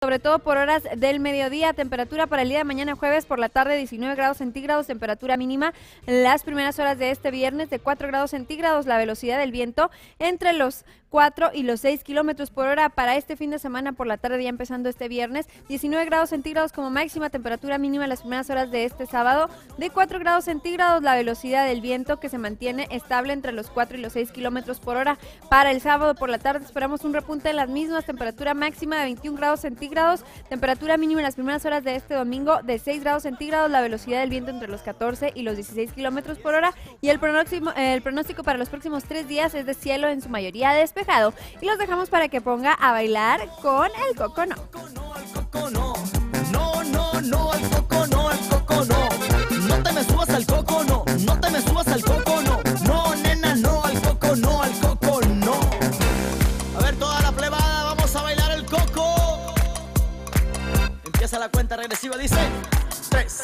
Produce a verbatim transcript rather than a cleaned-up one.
sobre todo por horas del mediodía. Temperatura para el día de mañana jueves por la tarde diecinueve grados centígrados, temperatura mínima las primeras horas de este viernes de cuatro grados centígrados, la velocidad del viento entre los cuatro y los seis kilómetros por hora. Para este fin de semana por la tarde, ya empezando este viernes, diecinueve grados centígrados como máxima, temperatura mínima las primeras horas de este sábado de cuatro grados centígrados, la velocidad del viento que se mantiene estable entre los cuatro y los seis kilómetros por hora. Para el sábado por la tarde esperamos un repunte de las mismas, temperatura máxima de veintiún grados centígrados, temperatura mínima en las primeras horas de este domingo de seis grados centígrados, la velocidad del viento entre los catorce y los dieciséis kilómetros por hora, y el pronóstico, el pronóstico para los próximos tres días es de cielo en su mayoría despejado. Y los dejamos para que ponga a bailar con el Coco No. No, no, no, al Coco no, al Coco no. No te me subas al Coco no, no te me subas al Coco no. No, nena, no, al Coco no, al Coco no. A ver, toda la plebada, vamos a bailar el Coco. Empieza la cuenta regresiva, dice tres.